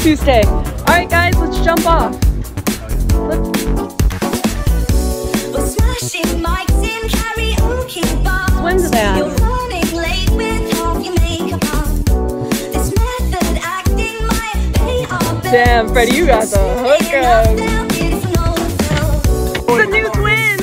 Tuesday. Alright guys, let's jump off. Swim to that. Damn, Freddie, you got the hookup. The new twins.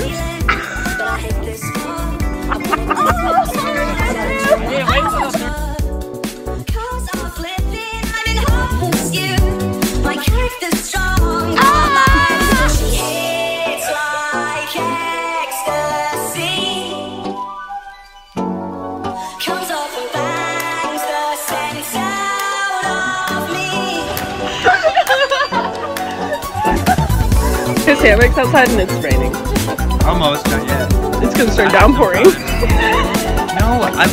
His hammock's outside and it's raining. Almost, not yet. It's gonna start downpouring. No, I'm...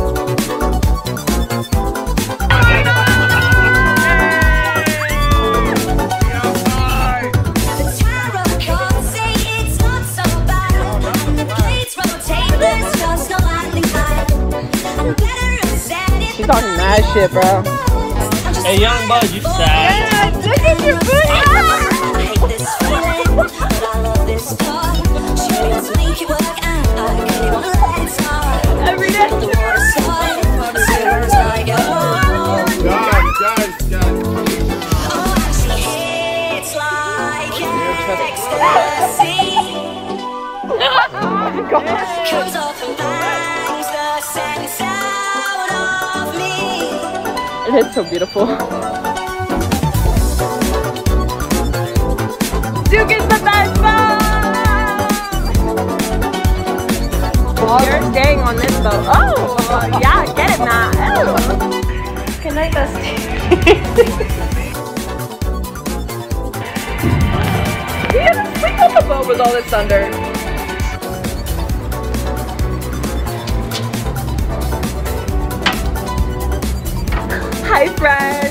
She's talking mad shit, bro. Hey, young bud, you sad? Yeah, look at your booty. Every day. It hits so beautiful. Duke is the best boat! You're staying on this boat. Oh, yeah, get it now. Oh. Good night, bestie. We had to sleep on the boat with all this thunder. Hi, friends.